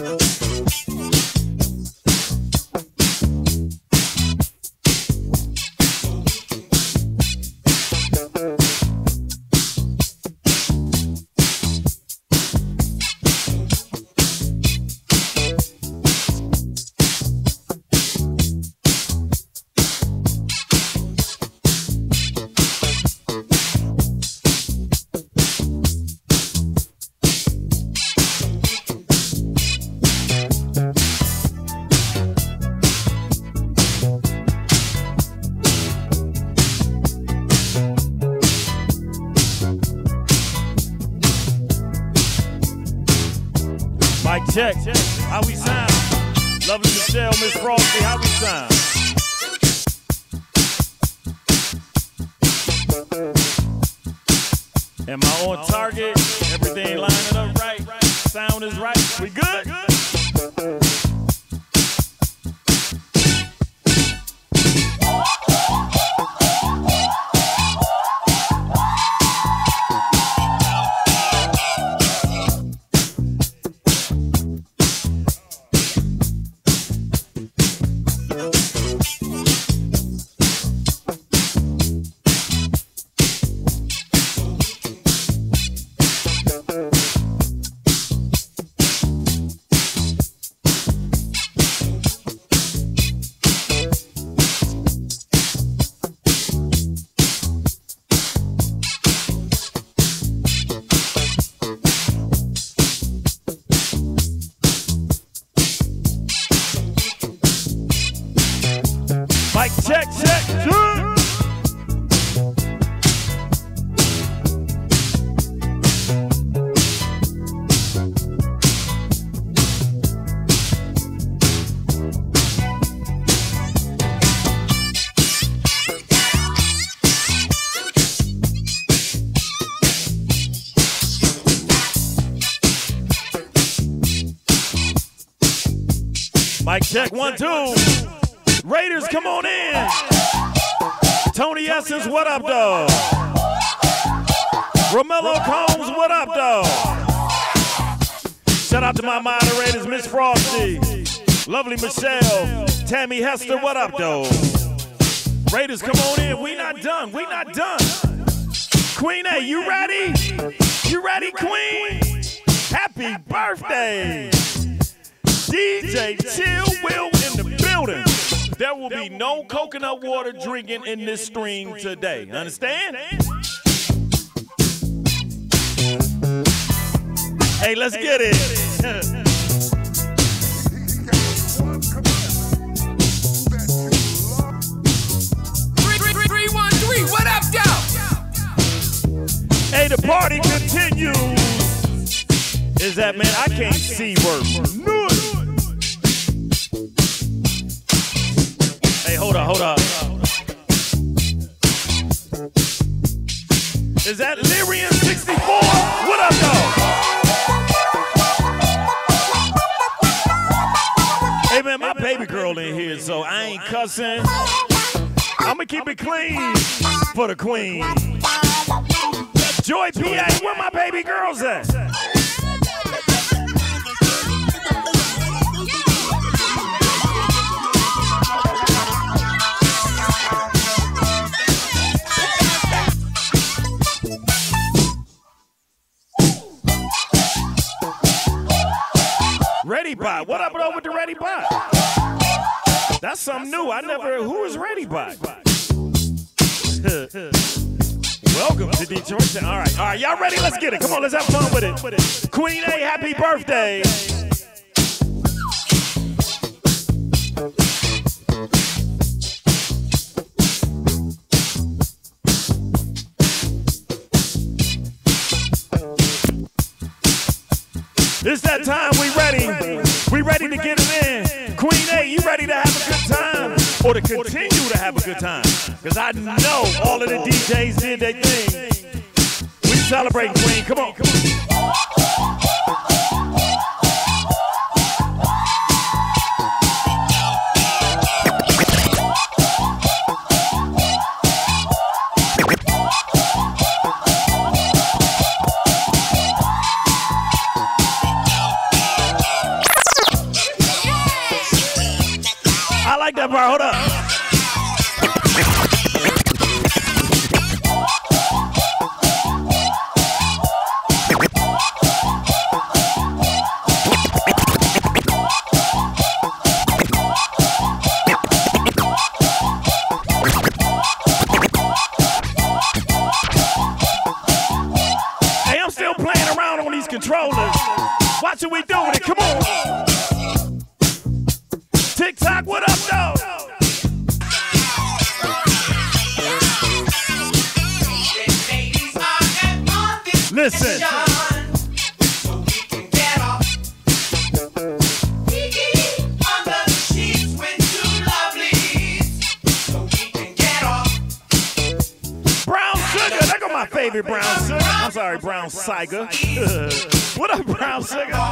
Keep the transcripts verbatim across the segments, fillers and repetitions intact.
Check, how we sound? Lovely Michelle, Miss Frosty, how we sound? Am I on target? Everything lining up right? Sound is right? We good? Mic check, check, check. Mic check, one, two. Raiders, come on in. Tony Essence, what up, dog? Romello Combs, what up, dog? Shout out to my moderators, Miss Frosty, lovely Michelle, Tammy Hester, what up, dog? Raiders, come on in. We not done. We not done. Queen A, you ready? You ready, Queen? Happy birthday. D J Chill Will in the building. There will be no coconut water drinking in this stream today. Understand? Hey, let's get it. three one three, what up, y'all? Hey, the party continues. Is that, man, I can't see words. Hey, hold up, hold up. Is that Lyrian sixty-four? What up, dog? Hey, man, my baby girl in here, so I ain't cussing. I'm gonna keep it clean for the queen. Joy P A, where my baby girls at? Ready Bot, what up with the Ready Bot? That's something new. I never. Who is Ready Bot? Welcome to Detroit. All right, all right, y'all ready? Let's get it. Come on, let's have fun with it. Queen A, happy birthday. It's that time, we ready. We ready to get it in. Queen A, you ready to have a good time? Or to continue to have a good time? Because I know all of the D Js did their thing. We celebrate, Queen. Come on, come on. that part. Hold up. Hey, I'm still playing around on these controllers. Watch what we do with it. Come on. TikTok, what up, though? Listen. So we can get off. Under the sheets with two lovelies. So we can get off. Brown sugar. There go my favorite brown sugar. I'm sorry, brown cider. What up, brown sugar?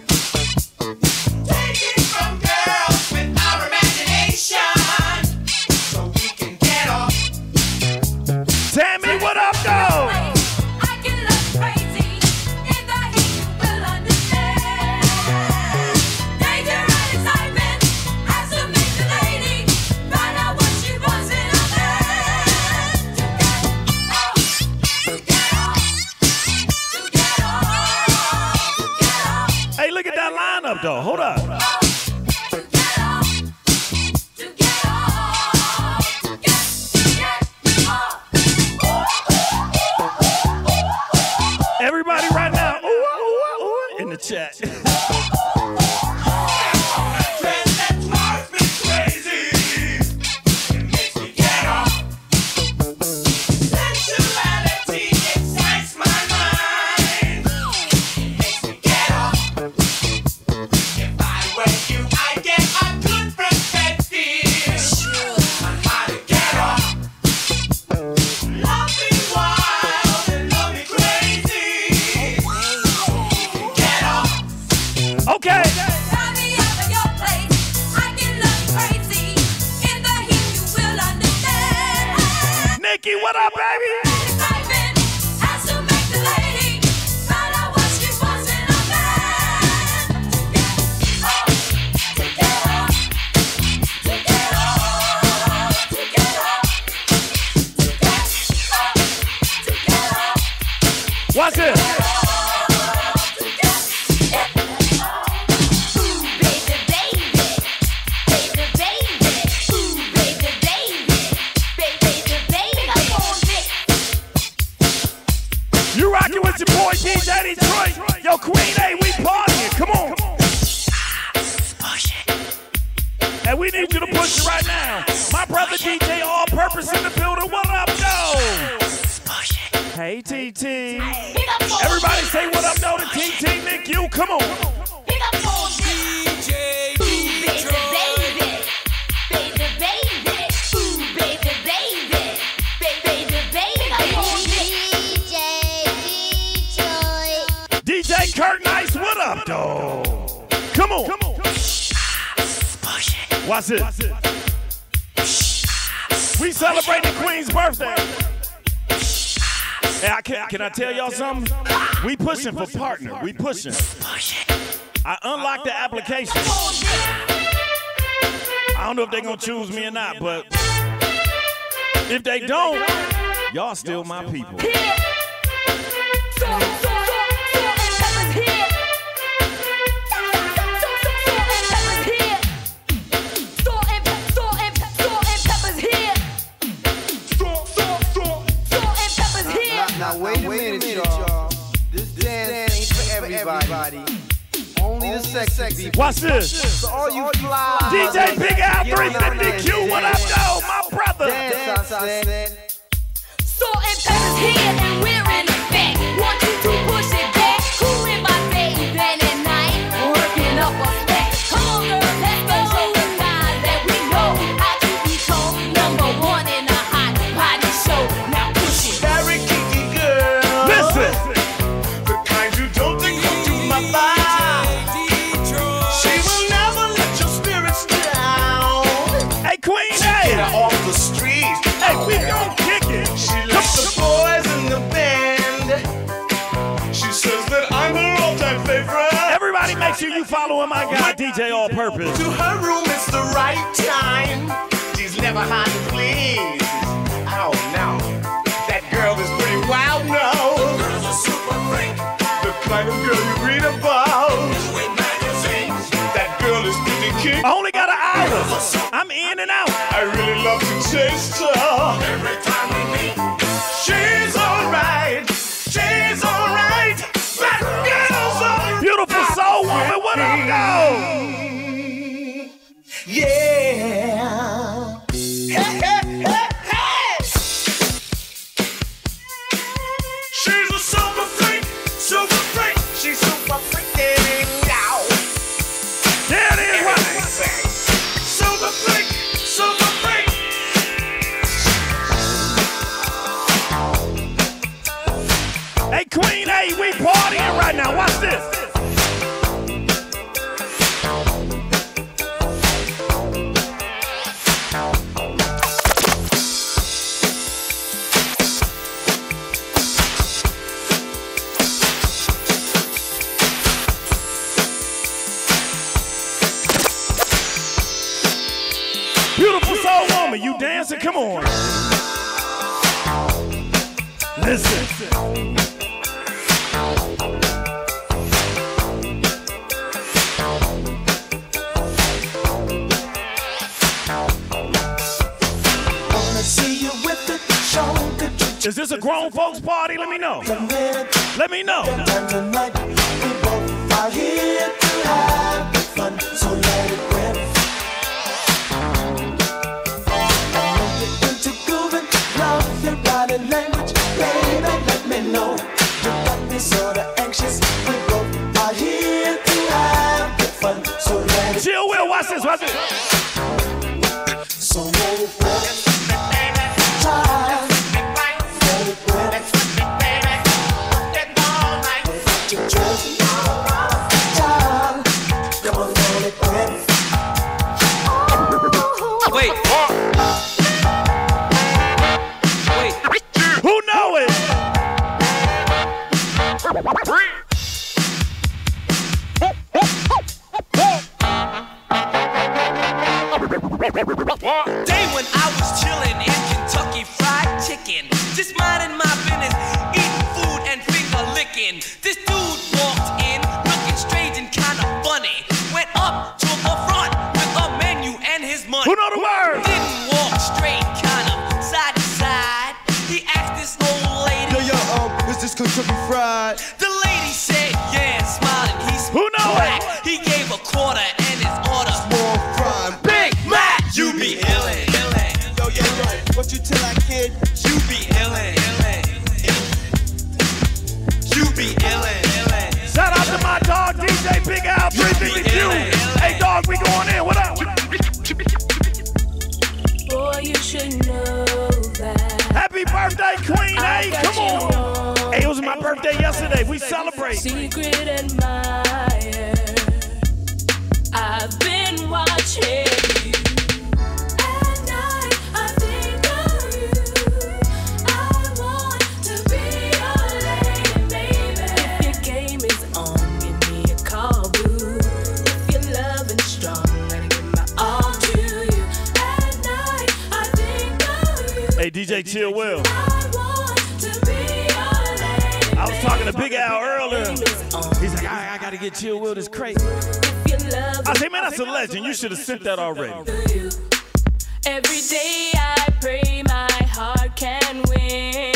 Take it from girls with our imagination. So we can get off. Tammy, what up, though? Hey, look at that lineup, though. Hold up. Everybody right now, ooh, ooh, ooh, in the chat. Okay. Nikki, what up, baby? Watch this. You rockin' with your boy D J Detroit. Yo, Queen A, we partying. Come on. Push it. And we need you to push it right now. My brother D J All Purpose in the building. What up, though? Hey, T T. Everybody say what up, though, to T T, Nick, you. Come on. D J Kurt Nice, what up, though? Come on. Come on. Watch it. We celebrating Queen's birthday. Hey, I can, can I tell y'all something? We pushing for partner. We pushing. I unlocked the application. I don't know if they're going to choose me or not, but if they don't, y'all still my people. Now wait a minute, y'all. This dance ain't for everybody. Only the sexy people. Watch this. So all you fly. D J Big Al three fifty Q, what up, though, my brother? Dance, I said. Salt and pepper's here and we're in effect. Want you to push it back. Cooling my baby then at night. Working up a spec. Come on, girl, let's go show the guys that we know how to be told. Number one in a hot body show. Now push it. Very kinky girl. Listen. The kind you don't think will do my vibe. She will never let your spirits down. Hey, Queen Get her A. off the street. Hey, we gon' kick it. She loves the boys in the band. She says that I'm her all-time favorite. Everybody make sure you following my guy, D J All Purpose. To her room, it's the the right time. She's never hard to please. Oh no, that girl is pretty wild now. The girl's a super freak. The kind of girl you read about in magazines. That girl is pretty cute. I only got an hour. I'm in and out. I really love to taste her. Every time we meet, she's alright. She's alright. That girl's alright. Beautiful soul woman, what up, though? Yeah. Hey, hey, hey, hey. She's a super freak, super freak. She's super freaking out. There it is, right? Super freak, super freak. Hey, Queen A, we partying right now. Watch this. Beautiful soul woman, you dancing? Come on. Listen. Is this a grown folks party? Let me know. Let me know. Tonight, we both are here to have the fun, so let it rip. I know you're into grooving, love your body language, baby, let me know. You got me sorta anxious, we both are here to have the fun, so let it. Chill, Will, watch this, watch this. So let it rip. Child. Wait. Wait. Who know it? Day when I was chilling in Kentucky Fried Chicken, just minding my business, eating food and finger licking. This dude walked in, looking strange and kind of funny. Went up to the front with a menu and his money. Who know the word? Didn't walk straight, kind of side to side. He asked this old lady, Yo, yo, um, is this Kentucky Fried? the lady said, yeah, smiling. He's Who know black. it? He gave a quarter and his order. Small fry. Big Mac, you be illin', illin'. Yo, yo, yo, what you tell that kid? You be illin', illin'. You be illin', illin'. Shout out to my dog, D J Big Al, three fifty-two. Hey, dog, we going in. What up? Boy, you should know that. Happy birthday, Queen A. Come on. Hey, it was my birthday yesterday. We celebrate. Secret admirer. I've been watching you. At night, I think of you. I want to be your lady, baby. If your game is on, give me a call, boo. If you're loving strong, let me give my all to you. At night, I think of you. Hey, D J Chill Will. I want to be your lady. I was talking to Big Al earlier. Game is on. He's like, I, I gotta get Chill Will this crate. If you love I say, man, that's a legend. You should have sent that already. you. Every day I pray my heart can win.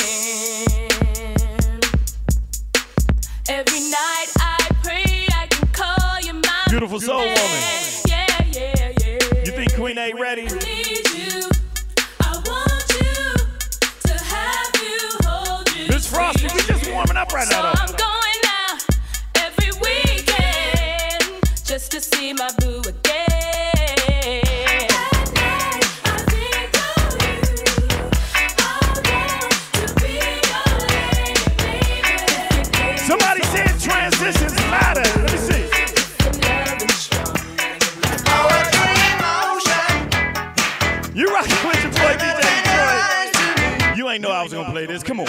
Every night I pray I can call you my Beautiful soul man. woman. Yeah, yeah, yeah. You think Queen A ready? I need you. I want you to have you, hold you. Miss Frosty, we just warming up right So now, I'm though. going out every weekend just to see my boo again. At night, I think of you. I want to be your lady, baby. Somebody said transitions matter. Let me see. Love is strong. You rockin' with your boy D J Detroit. You ain't know I was gonna play this. Come on.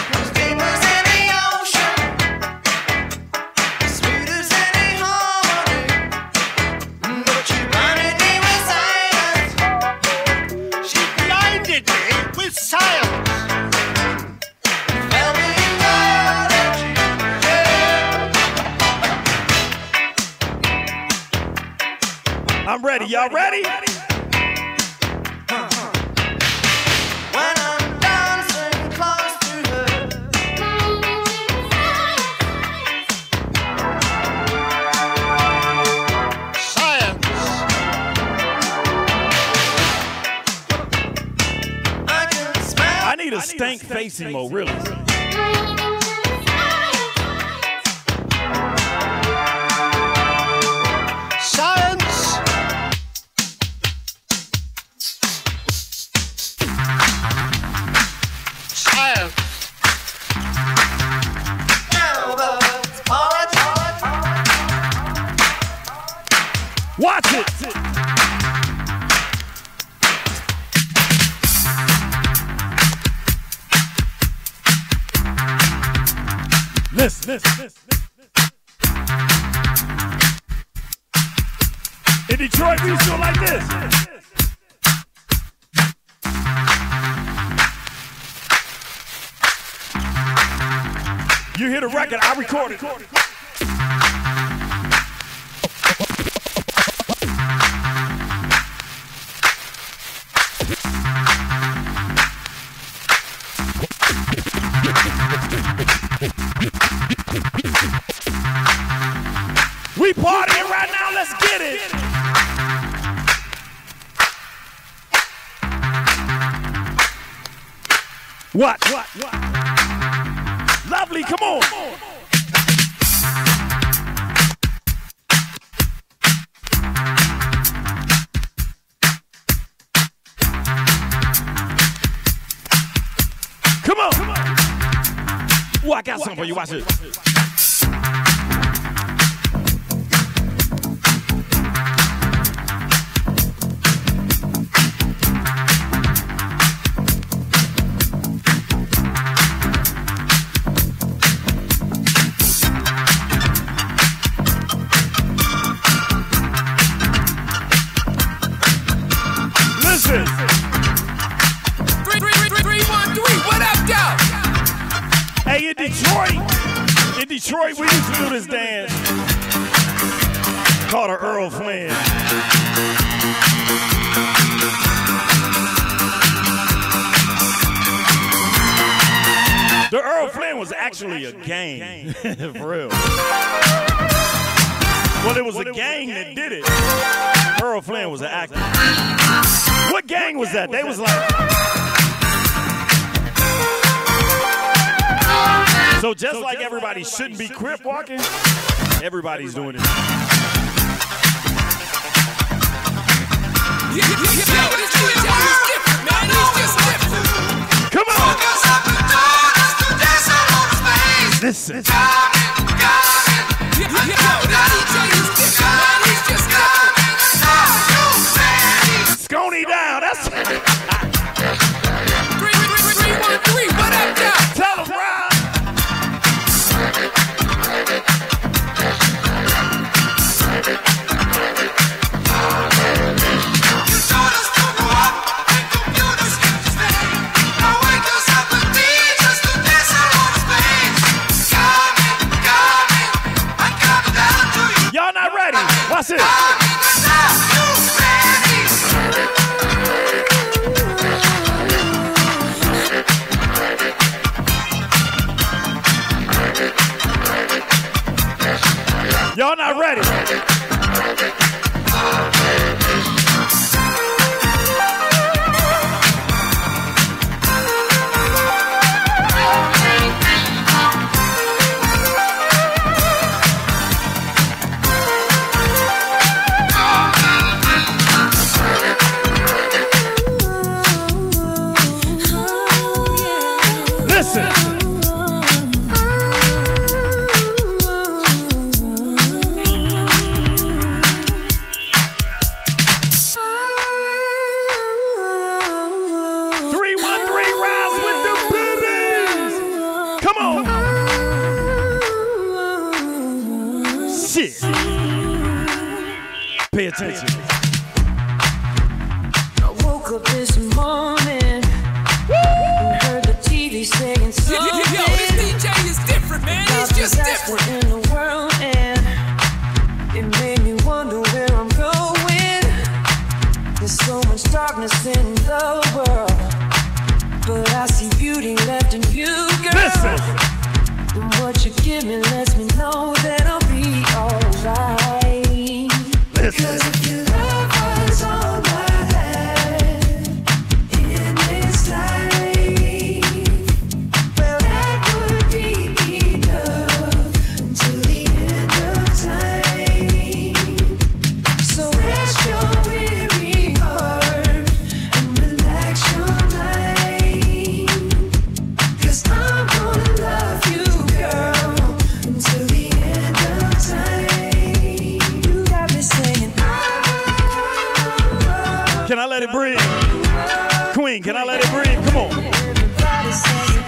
I'm ready. Y'all ready? When I'm dancing close to her, science. I can smell. I need a stank face emo, really. Science. Science. Elbows, porridge. Watch it. Listen, listen, listen. In Detroit, we used to do it like this. You hear the record, I recorded. We partying right now, let's get it. What? What? What? Lovely, come on. Come on. Come on. Oh, I got something for you. Watch it. Listen. Three, three, three, three, one, three. What up, y'all? Hey, in Detroit, in Detroit, we used to do this dance called a Earl Flynn. The Earl Flynn was actually a gang, for real. Well, it was a gang that did it. Earl Flynn was an actor. What gang was that? They was like... So just like everybody shouldn't be crip walking, everybody's doing it. Come on! Listen. Scony down, that's it. Three, three, three, one, three. What up, y'all? Tell them, Rob. Y'all not ready? Watch it. Y'all not ready? Listen. Three, one, three rounds with the babies. Come on. Shit. Pay attention. I woke up this morning and heard the T V saying something. Yo, yo, yo, this D J is different, man. He's just different. In the world, and it made me wonder where I'm going. what you give me lets me know that I'll be alright. Cause if your love was all I had in this life, well, that would be enough until the end of time. So rest your weary heart and relax your mind, 'cause I'm gonna love you, girl, until the end of time. You got me saying, Can I let it breathe? Queen, can I let it breathe? Come on. everybody saying,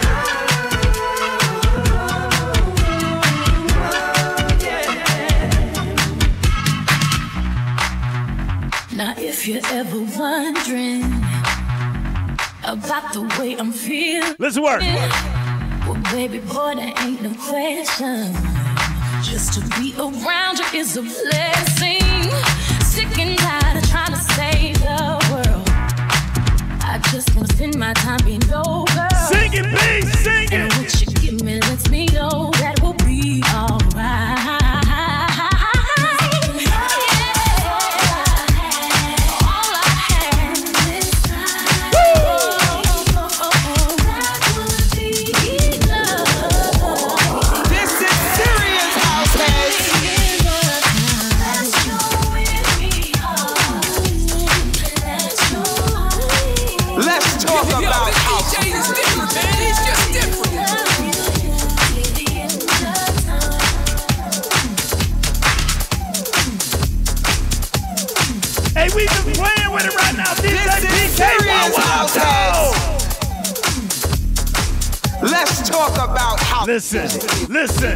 now if you're ever wondering about the way I'm feeling, Let's work. well, baby boy, there ain't no question. Just to be around you is a blessing. Sick and tired of trying to save the world. I just wanna spend my time being your girl. Sing it, B, sing And it. what you give me lets me know that we'll be alright. All I had is time. That would be enough. This is serious, househeads. Let's talk Yo, about this house. D J is different, man. He's just different. Hey, we just playing with it right now. D J This is P K serious, one, househeads. Let's talk about house. Listen, listen.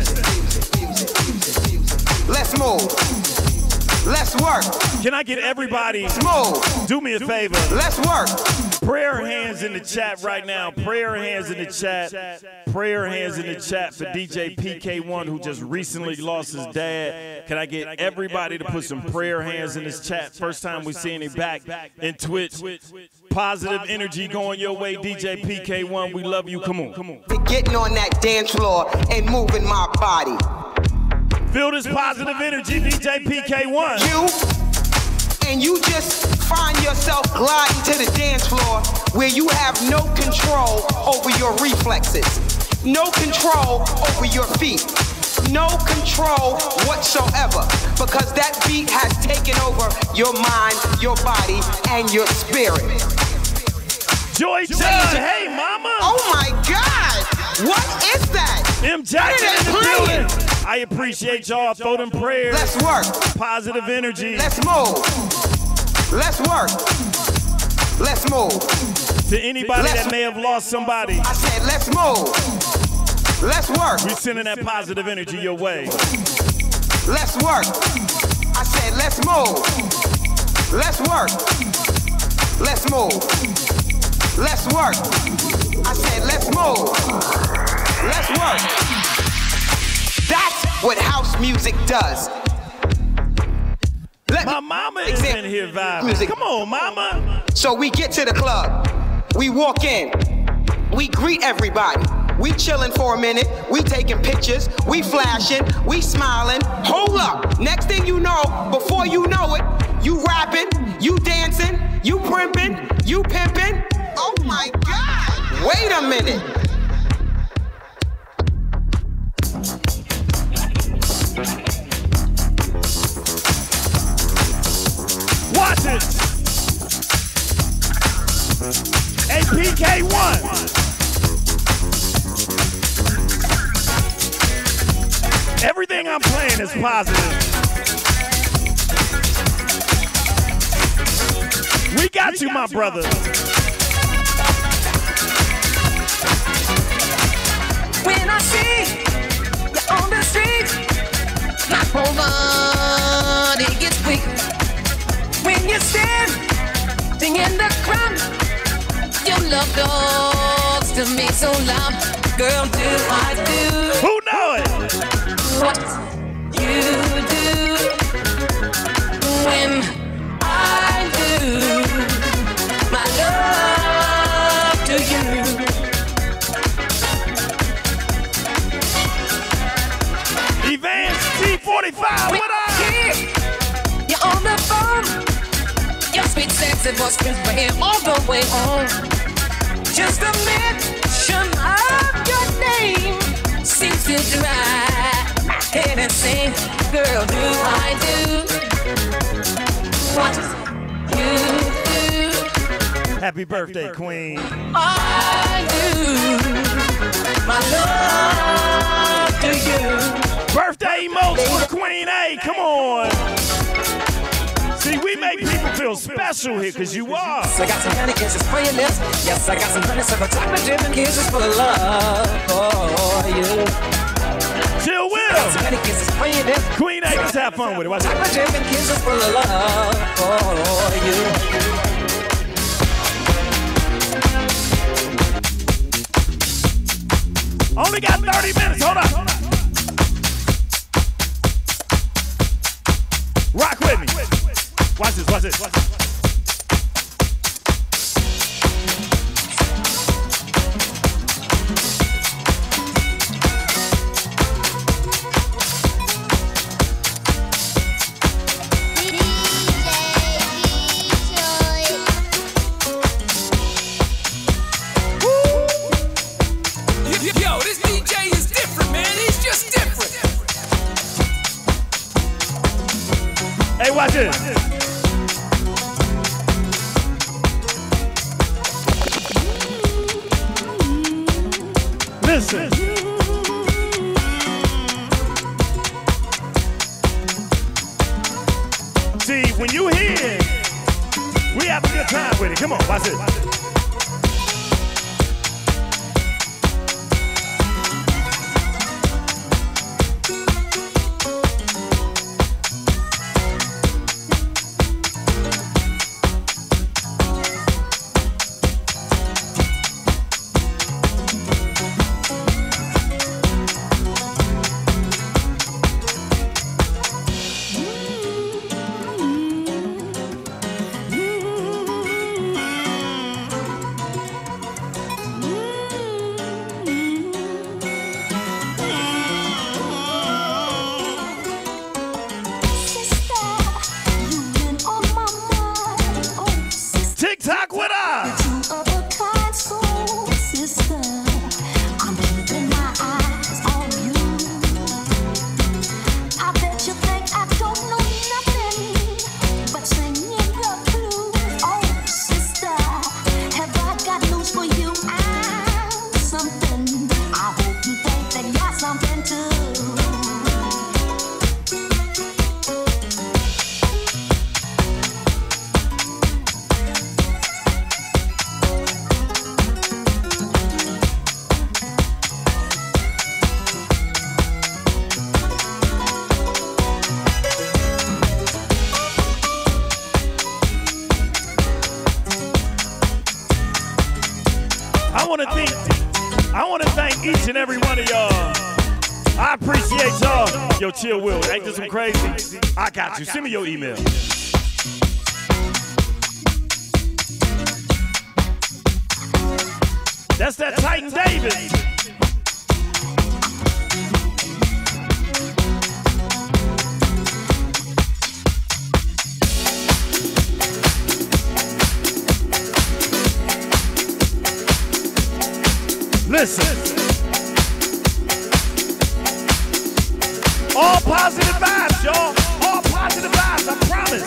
Let's move. Let's work. Can I get everybody, Let's move. do me a favor, Let's work. prayer hands in the chat right now, prayer hands in the chat, prayer hands in the chat for D J P K one who just recently lost his dad. Can I get everybody to put some prayer hands in this chat? First time we seeing him back in Twitch. Positive energy going your way, D J P K one, we love you, come on, come on. Getting on that dance floor and moving my body. Feel this positive energy, D J P K one. You and you just find yourself gliding to the dance floor where you have no control over your reflexes, no control over your feet, no control whatsoever, because that beat has taken over your mind, your body, and your spirit. Joy Judge, hey mama. Oh my God! What is that? M. Jackson in the What are they building. playing? I appreciate y'all. Throw them prayers. Let's work. Positive energy. Let's move. Let's work. Let's move. To anybody Let's- that may have lost somebody, I said, let's move. Let's work. we sending that positive energy your way. Let's work. I said, let's move. Let's work. Let's move. Let's work. I said, let's move. Let's work. That's what house music does. Let My me mama is example in here vibing. music. Come on, mama. So we get to the club, we walk in, we greet everybody, we chilling for a minute, we taking pictures, we flashing, we smiling. Hold up, next thing you know, before you know it, you rapping, you dancing, you primping, you pimping. Oh my God! Wait a minute. Watch it. A P K one. Everything I'm playing is positive. We got you, my brother. When I see you on the street, my whole body gets weak. When you stand in the crowd, your love talks to me so loud. Girl, do I do Who know it? what you do when I do my love to you? it was conveying all the way home. Just a mention of your name seems to drive my head insane. Girl, do I do what you do? Happy birthday, Queen. I do my love to you. Birthday emotes for Queen A. Come on. See, we make people feel special here because you are. So I got some honey kisses for your lips. Yes, I got some honey, so the chocolate dripping kisses for love for you. Chill Will. Some honey kisses for your lips. Queen A, just have fun with it. Watch it. Chocolate dripping kisses for love for you. Only got thirty minutes. Hold on. Rock with me. Watch this, watch this, watch this. Yo, this D J is different, man. He's just different. Hey, watch this. Listen. See, when you hear, we have a good time with it. Come on, watch this. TikTok, what up? I want to thank, I want to thank each and every one of y'all. I appreciate y'all. Yo, chill, Will. Ain't this some crazy? I got you. Send me your email. That's that Titan David. Listen. All positive vibes, y'all. All positive vibes, I promise.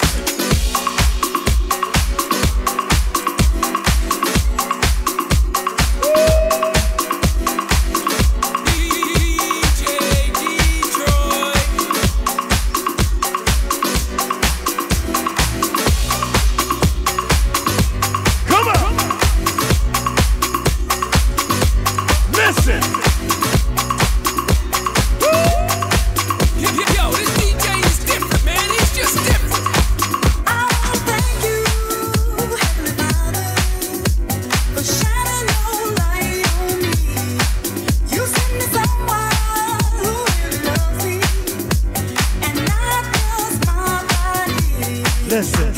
Listen.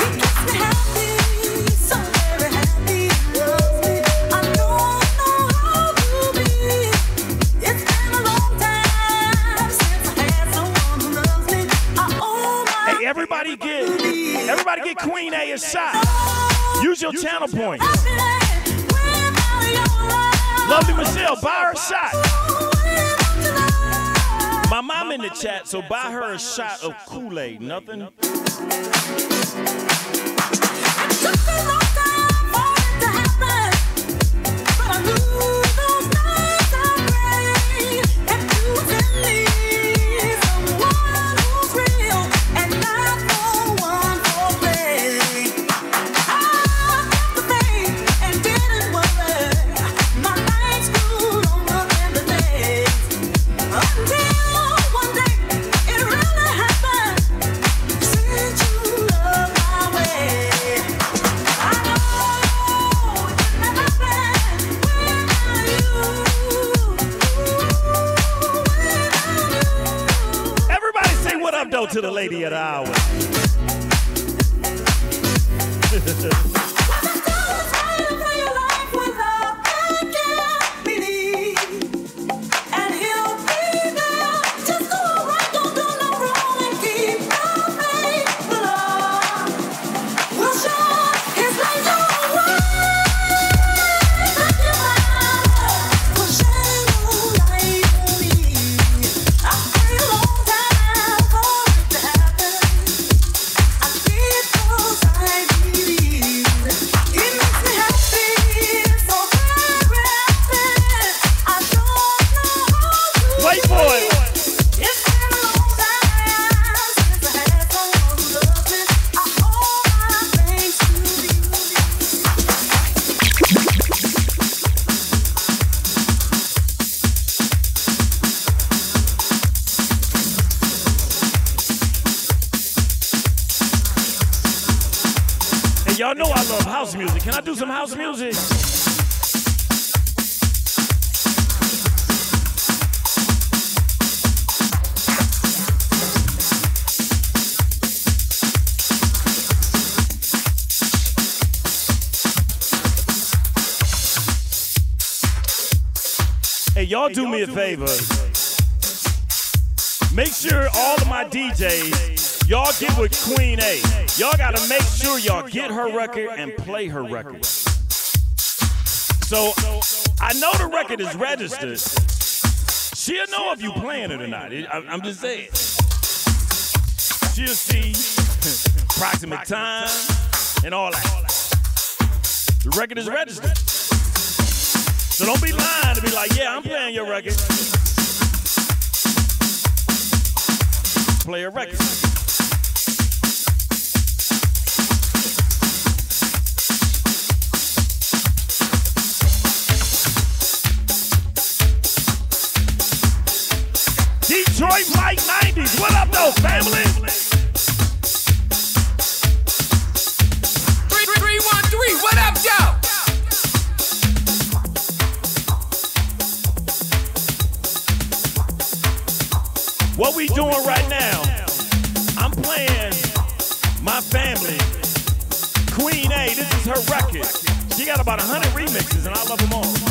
Hey, everybody get, everybody get Queen A a shot. Use your channel points. Lovely Michelle, buy her a shot. My mom in the chat, so buy her a shot of Kool-Aid. Nothing. To the lady of the hour. Y'all know I love house music. Can I do some house music? Hey, y'all do me a favor. Make sure all of my D Js, y'all get with Queen A. Y'all gotta make sure y'all get her record and play her record. So, I know the record is registered. She'll know if you playing it or not. I, I'm just saying. She'll see approximate time and all that. The record is registered. So don't be lying to be like, yeah, I'm playing your record. Play a record. Detroit Mike nineties. What up, though, family? three three one three. What up, y'all? What we doing right now, I'm playing my family. Queen A, this is her record. She got about one hundred remixes, and I love them all.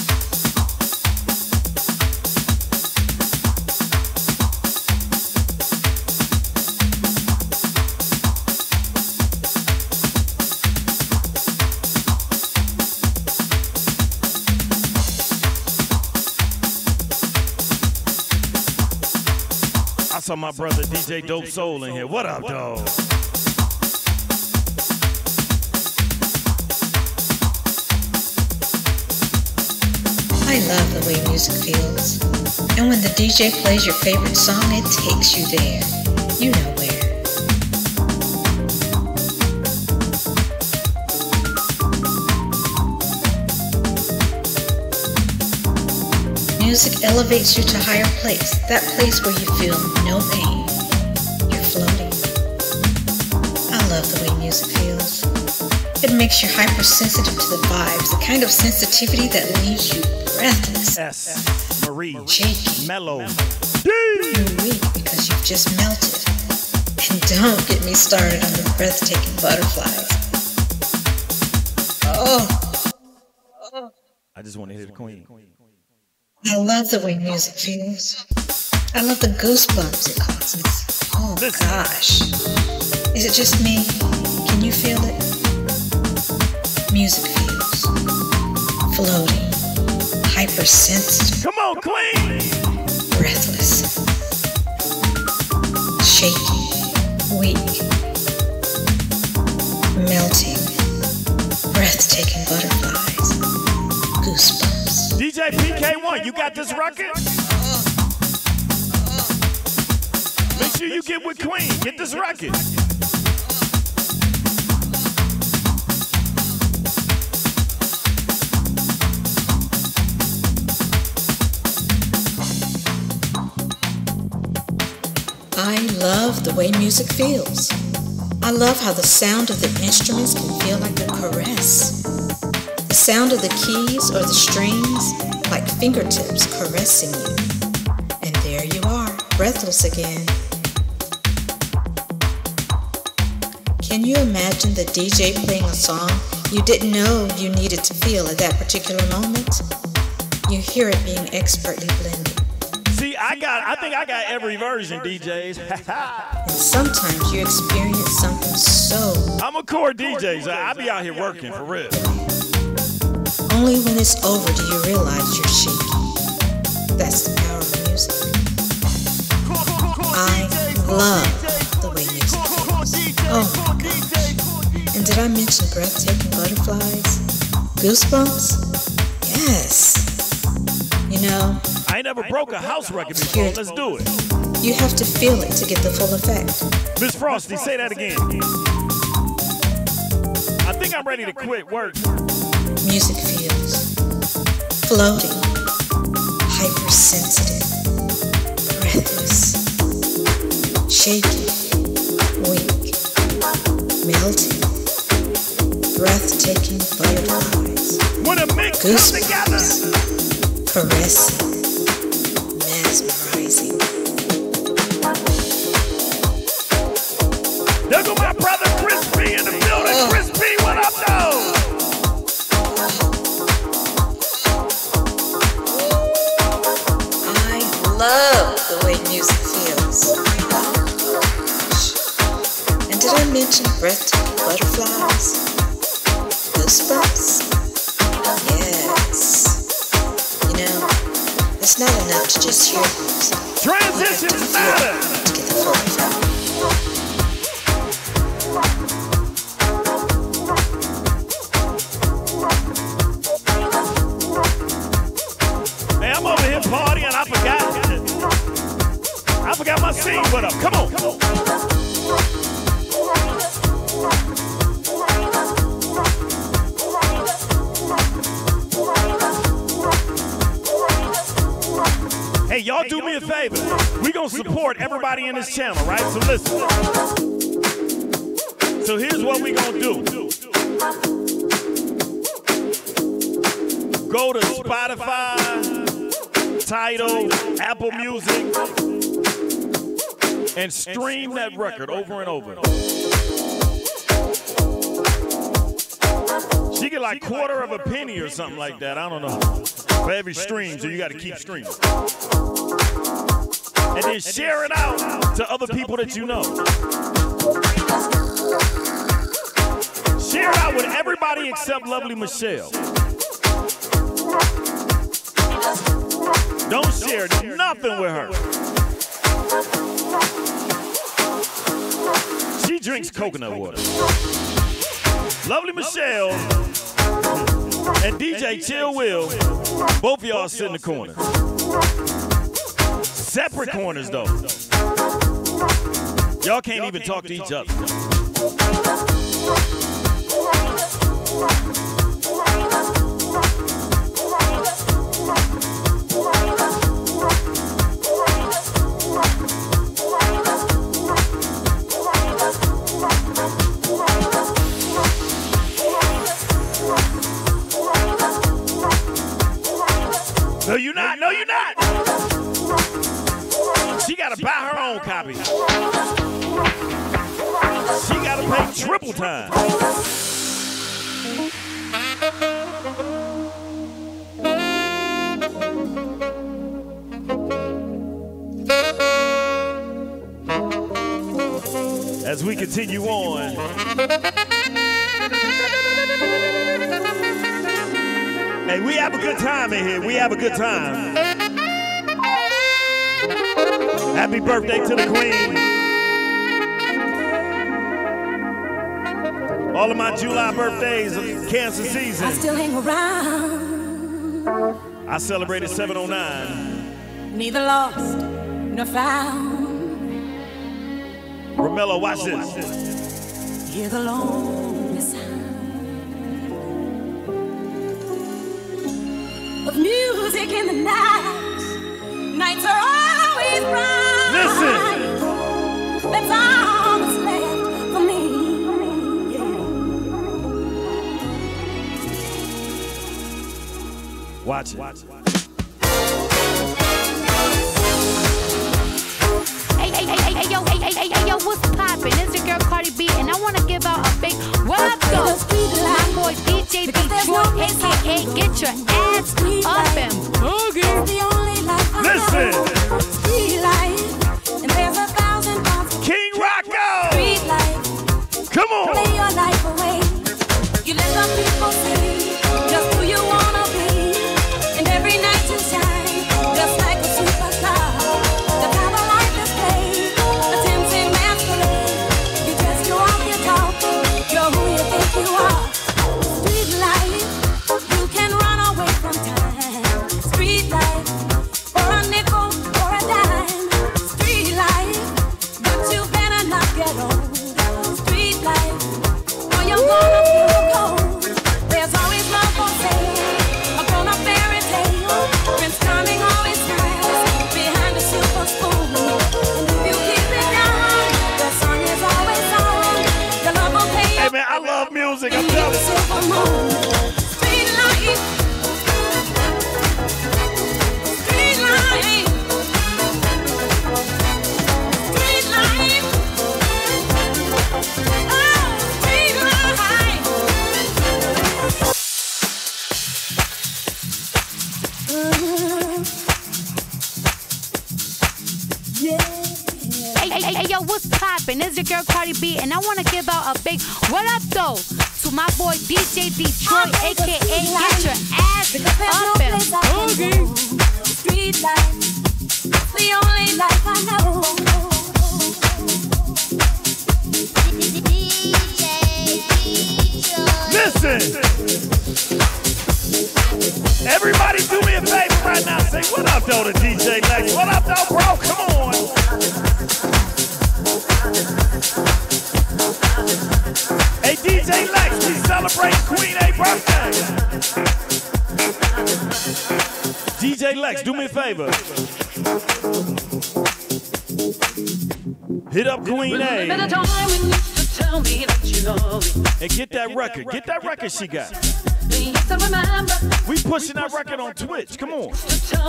I saw my brother D J Dope Soul in here. What up, dog? I love the way music feels. And when the D J plays your favorite song, it takes you there. You know where. Music elevates you to a higher place, that place where you feel no pain. You're floating. I love the way music feels. It makes you hypersensitive to the vibes, the kind of sensitivity that leaves you breathless. S. Marie. Shaky. Mellow. You're weak because you've just melted. And don't get me started on the breathtaking butterflies. Oh. I just want to hear the Queen. I love the way music feels. I love the goosebumps it causes. Oh gosh. Is it just me? Can you feel it? hypersensitive. Come on, Queen. Breathless. Shaky. Weak. Melting. Breathtaking butterflies. Goosebumps. D J P K one, you got this record? Make sure you get with Queen. Get this record. I love the way music feels. I love how the sound of the instruments can feel like a caress. The sound of the keys or the strings like fingertips caressing you. And there you are, breathless again. Can you imagine the D J playing a song you didn't know you needed to feel at that particular moment? You hear it being expertly blended. See, I got, I think I got every version, D Js. And sometimes you experience something so... I'm a core D Js. I, I be out here working, for real. Only when it's over do you realize you're shaky. That's the power of music. I love the way music feels. Oh my gosh. And did I mention breathtaking butterflies? Goosebumps? Yes. You know... I ain't never broke a house record before. Let's do it. You have to feel it to get the full effect. Miss Frosty, say that again. I think I'm ready to quit work. Music feels floating, hypersensitive, breathless, shaky, weak, melting, breathtaking butterflies. When a mix comes together, caressing. Mesmerizing. There go my brother Chris P in the building. Oh. Chris P, what up, though? I love the way music feels. And did I mention breathtaking butterflies? Goosebumps? Yes. You know, it's not enough to just hear music. Transitions matter. To get the full effect. Hey, I'm over here partying. I forgot. I forgot my scene. What up? Come on. Come on. Hey, y'all do me a favor. We gonna support everybody in this channel, right? So listen. So here's what we gonna do. Go to Spotify, Tidal, Apple Music, and stream that record over and over. She get like quarter of a penny or something like that. I don't know. For every stream, so you got to keep streaming. And then share it out to other people that you know. Share it out with everybody except Lovely Michelle. Don't share nothing with her. She drinks coconut water. Lovely Michelle and D J Chill Will, both of y'all sit in the corner. Separate corners, though. Y'all can't even talk to each other. No, you're not. No, you're not. She got to buy her own copy. She got to pay triple time. As we continue on. Hey, we have a good time in here. We have a good time. Happy birthday to the queen. All of my July birthdays of cancer season. I still hang around. I celebrated seven oh nine. Neither lost nor found. Romello, watch this. Hear the lonely sound of music in the night. Nights are always bright. Listen. That's all that's left for me. Watch it. Watch it. Hey, hey, hey, hey, hey, yo, hey, hey, hey, hey, yo, what's poppin'? It's your girl Cardi B, and I wanna give out a big what up, though? My boy D J Detroit, A K A Get Your Ass Up and Boogie. Listen. Street life, and there's a thousand parts of King Rocco. street life. Come on. Play your life away. You let the people see just who you wanna be. And every night you shine, just like a superstar. The kind of life is played, a tempting masquerade. You dress, you walk, you talk, you're who you think you are. Street life, you can run away from time. Street life, for a nickel or a dime. Street life, but you better not get old. Street life, or you're gonna feel cold. There's always love for sale, a grown-up fairy tale. Prince Charming always smiles behind a silver spoon. And if you keep it down, the sun is always on. The love will pay you. Hey man, I love music. I'm telling you. Silver moon. Street life. Street life. Street life. Oh, street life. Hey, hey, hey, hey, yo, what's poppin'? It's your girl Cardi B, and I wanna give out a big what up, though? To my boy D J Detroit, A K A Get Your Ass Because there's no Up and place I can Boogie. go. Street life, the only life I know. Listen. Everybody do me a favor right now. Say what up, though, to D J Lex. What up, though, bro? Come on. Hey, D J Lex, we celebrate Queen A birthday. D J Lex, do me a favor. Hit up Queen A and get that record. Get that record she got. We pushing that record on Twitch. Come on.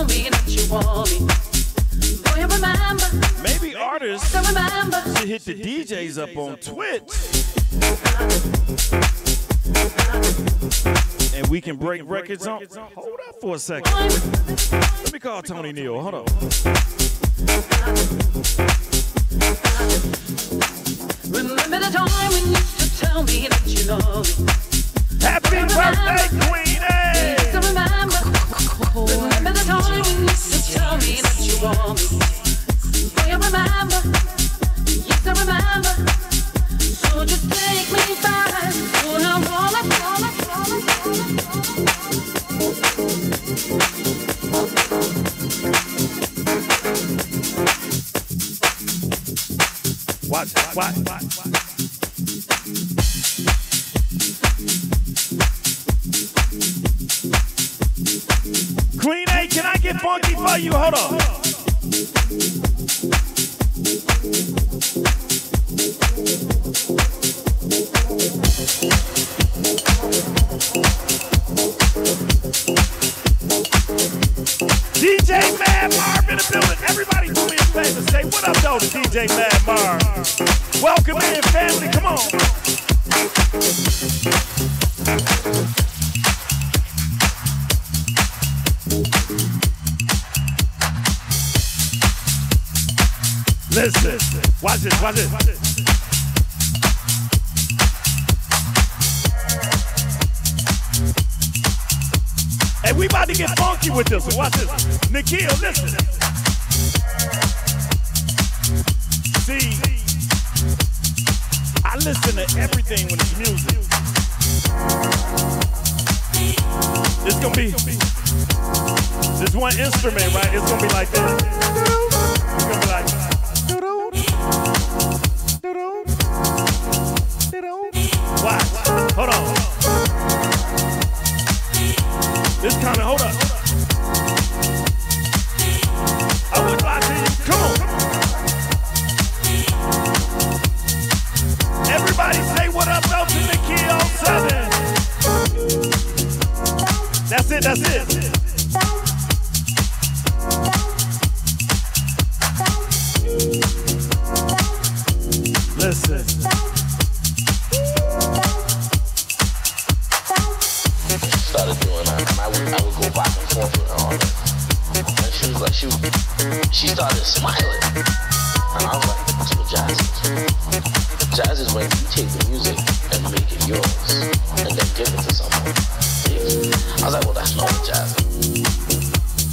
Maybe artists should hit the D Js up on Twitch. And we can break records on. Hold up for a second. Let me call Tony Neal. Hold on. Remember the time when you used to tell me that you love me. Happy birthday, Queen A! Yes, I remember. Remember the time when you used to tell me that you want me. Boy, I remember. Yes, I remember. So just take me back. Oh, now roll it, roll it, roll it, Watch, watch, watch, watch. Queen A, can I get funky for you? Hold on. D J Mad Marv in the building. Everybody do me a favor. Say what up, though, to D J Mad Marv. Welcome in, family. Come on. Listen. Watch this, watch this, watch this. Hey, we about to get funky with this one. Watch this. Nikhil, listen. See, I listen to everything when it's music. It's gonna be this one instrument, right? It's gonna be like this. It's gonna be like watch. Hold on. This kind of hold up. I wouldn't lie to you. Come on. Everybody say what up though to Nikhil seven. That's it, that's it. Listen. Started doing that, and I would, I would go back and forth with her on it. And she was like, she, she started smiling. And I was like, that's what jazz is. Jazz is when you take the music and make it yours, and then give it to someone. I was like, well, that's not what jazz is.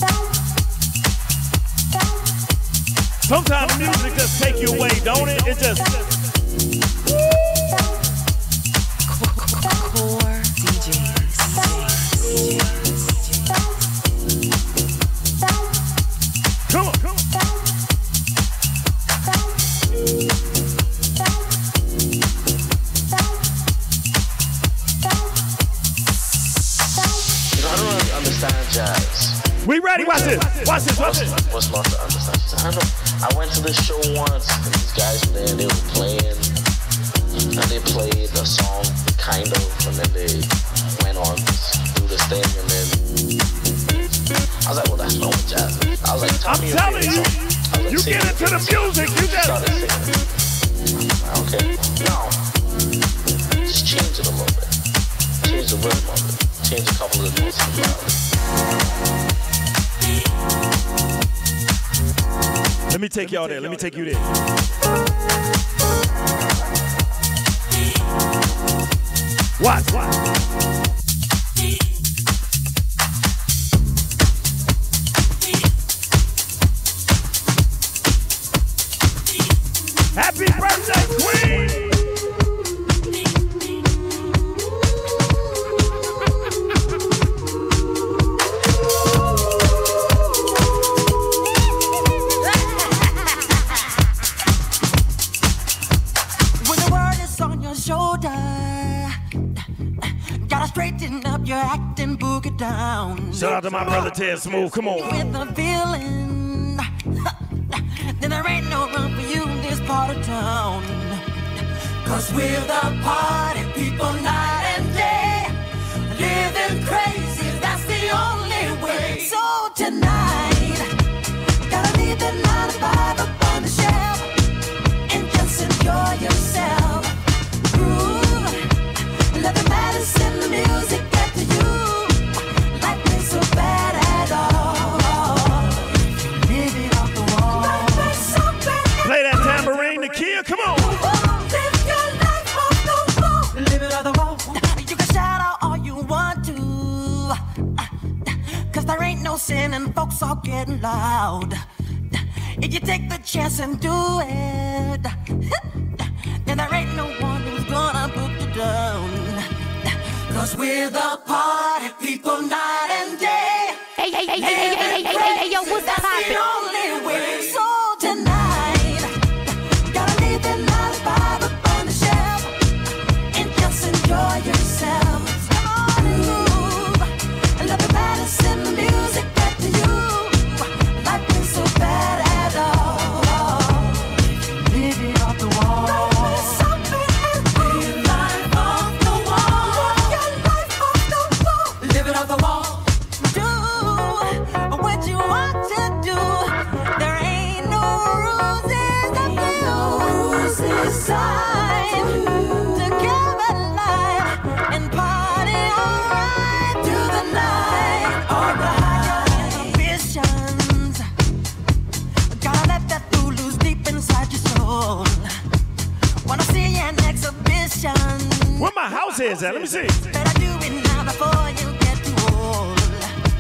Sometimes music just take you away, don't it? It just... Core D Js. Come on, come on. I don't really understand jazz. We ready? Watch this. Watch this. Watch this. What's not to understand? She said, I know. I went to this show once, and these guys were there. They were playing, and they played a song, kind of, and then they went on to do this thing, and then I was like, well, that's not what jazz is. I was like, tell I'm me telling you, like, you get into the music, you just... started singing. Okay, now, just change it a little bit. Change the rhythm of it. Change a couple of the notes in the melody. Let me take y'all there. Let me take you there. Watch, watch. Happy birthday, Queen! You're acting boogie down. Shout out to my brother Ted Smooth. Come on. With a feeling, then there ain't no room for you in this part of town. Cause we're the party people night and day. Living crazy, that's the only way. So tonight, gotta leave the nine to five up on the shelf and just enjoy yourself. Groove, let the medicine, the music. Play that tambourine, Nikhil, come on. Live your life off the wall. Live it on the wall. You can shout out all you want to. Cause there ain't no sin and folks are getting loud. If you take the chance and do it, then there ain't no one who's gonna put you down. Cause we're the party people night and day. Hey, hey, hey, hey, hey, hey, hey, hey, hey, yo, what's That's poppin'? the only way. So tonight, gotta leave the nine to five up on the shelf and just enjoy yourself. Move and let the medicine, the music get to you. Life ain't so bad at all. Live it off the wall. Life is something and live life off the wall. Live your life off the wall. Live it off the wall. Do what you want to do. There ain't no rules in the blues. It's time to give it life and party alright through the night. Alright. Ambitions. Gotta let that fool loose deep inside your soul. Wanna see an exhibition. Where my house is at? Let me see. Better do it now before you get too old.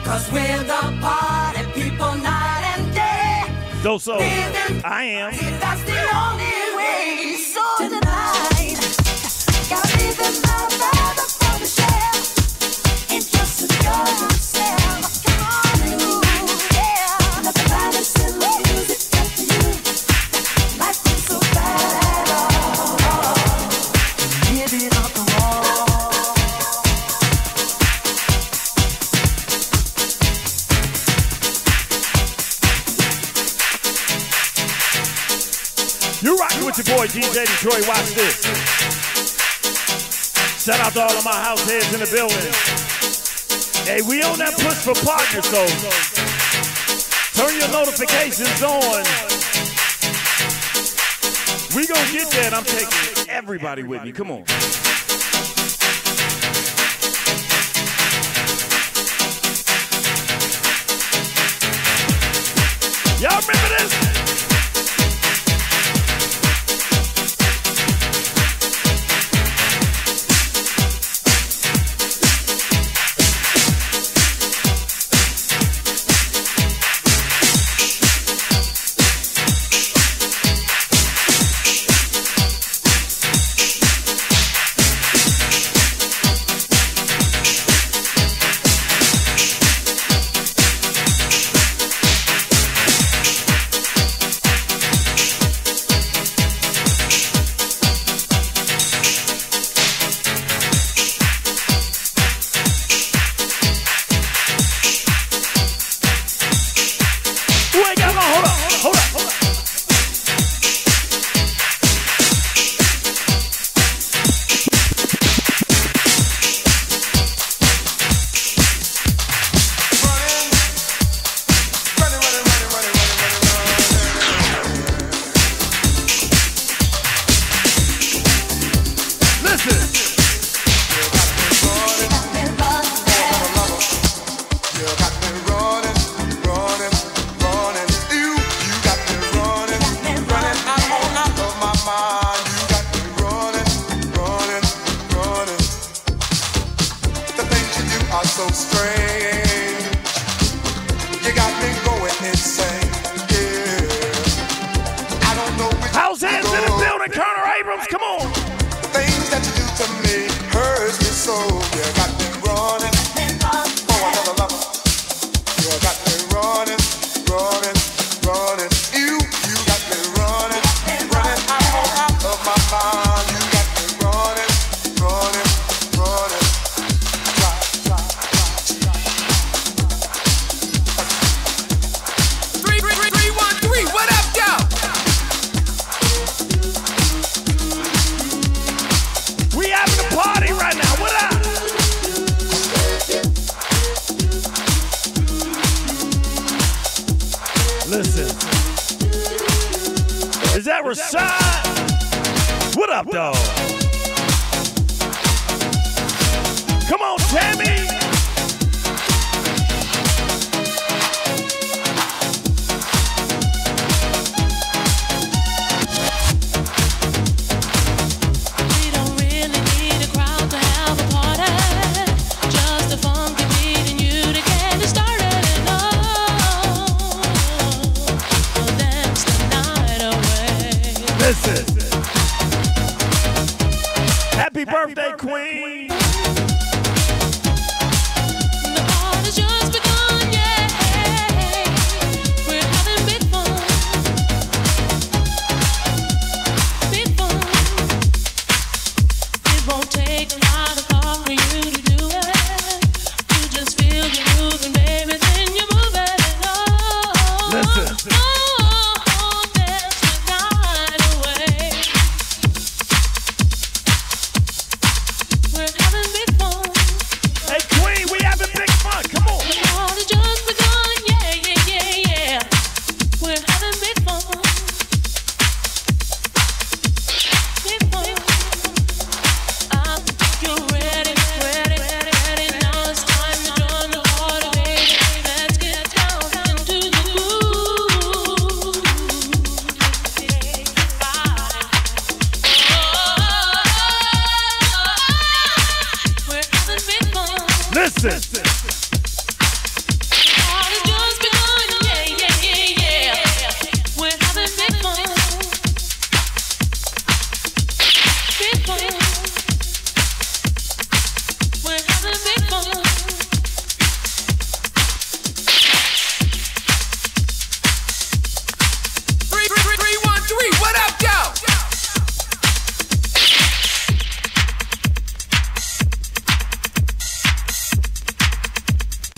Cause we're the party people night and day. Doso, I am. That's the only way. So tonight, gotta leave it my father for the shelf. And just enjoy yourself. Come on, move, yeah. Nothing but a silly music just for you. Life ain't so bad at all. Give it up the wall. You rockin' with your boy D J Detroit. Watch this. Shout out to all of my house heads in the building. Hey, we on that push for partners, so turn your notifications on. We gonna get there, and I'm taking everybody with me. Come on. Y'all remember this?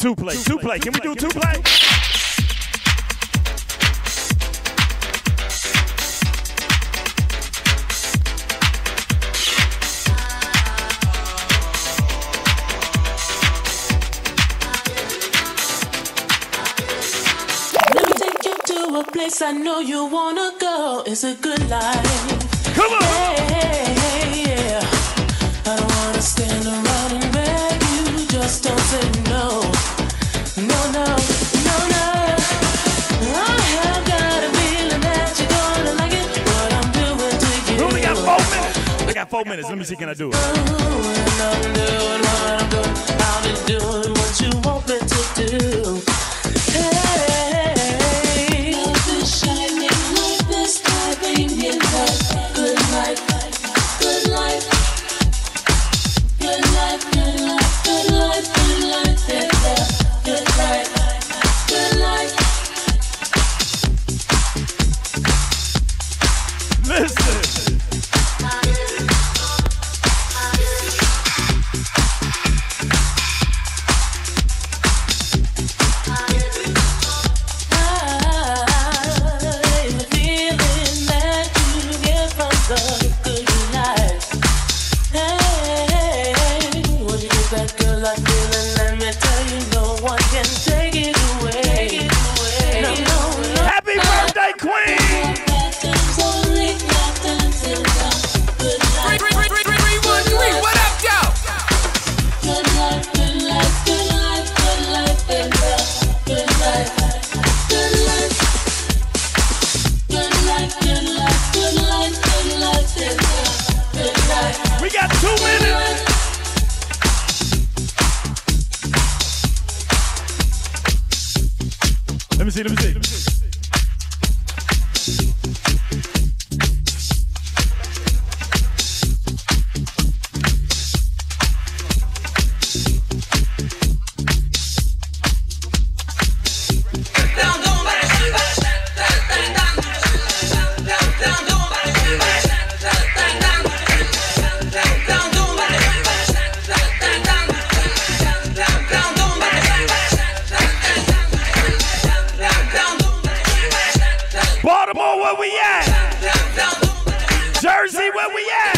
Two play, two play. Can we do two play? Let me take you to a place I know you wanna go. It's a good life. Come on. Hey, hey, yeah. I don't wanna stand around and beg you. Just don't say no. No, no, no, no. I have got a feeling that you're gonna like it. What I'm doing to you. We only got four minutes. I got four minutes. Let me see, can I do it? And I'm doing what I'm doing. I'll be doing what you want me to do. Hey, love is shining like this sky, baby. Good life, good life, good life, good life, good life, good life, good life, good life, good life. Listen. Happy birthday, Queen! What up, yo? We got two minutes. Let me see, let me see. Let me see. Baltimore, where we at? Jersey, where we at?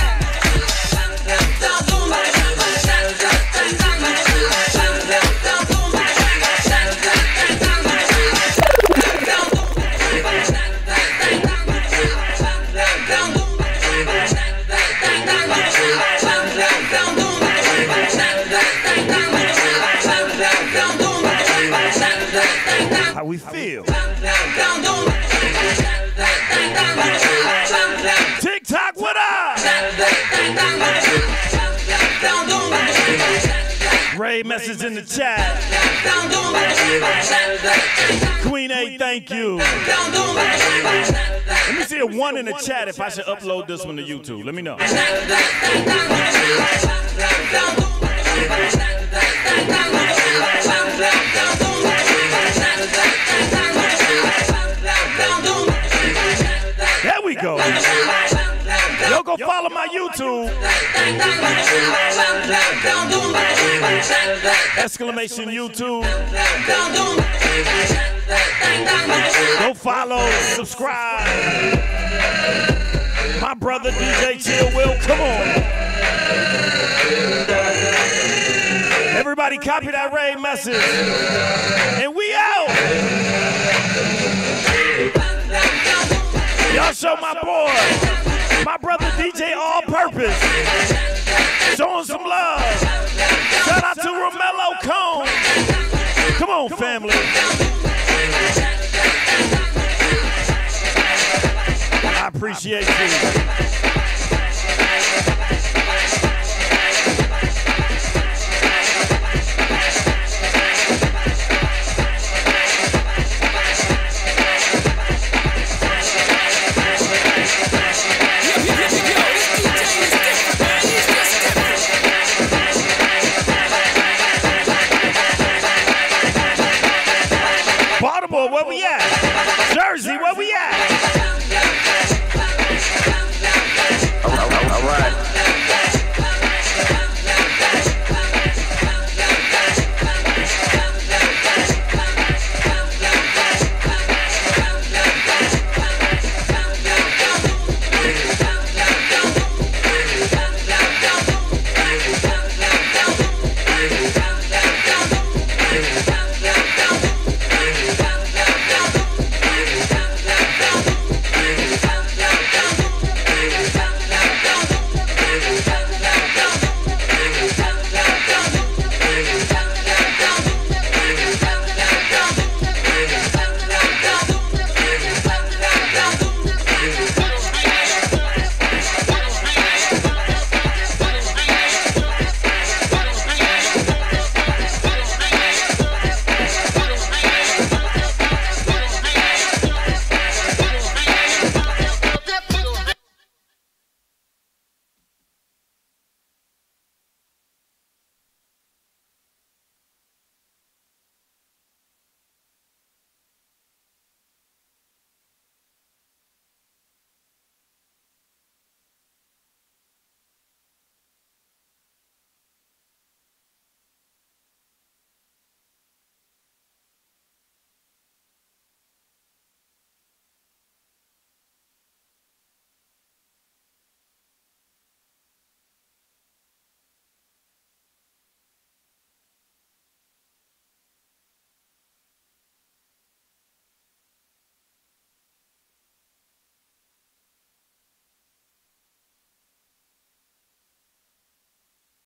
How we feel? TikTok, what up? Ray message in the chat. Queen A, thank you. Let me see a one in the chat if I should upload this one to YouTube. Let me know. There we go. Yo, go follow my YouTube. Exclamation YouTube. Go follow, subscribe. My brother D J Chill Will, come on. Everybody copy that Ray message. And we out. Y'all show my boy, my brother D J All Purpose. Showing some love. Shout out to Romello Cone. Come on, family. I appreciate you.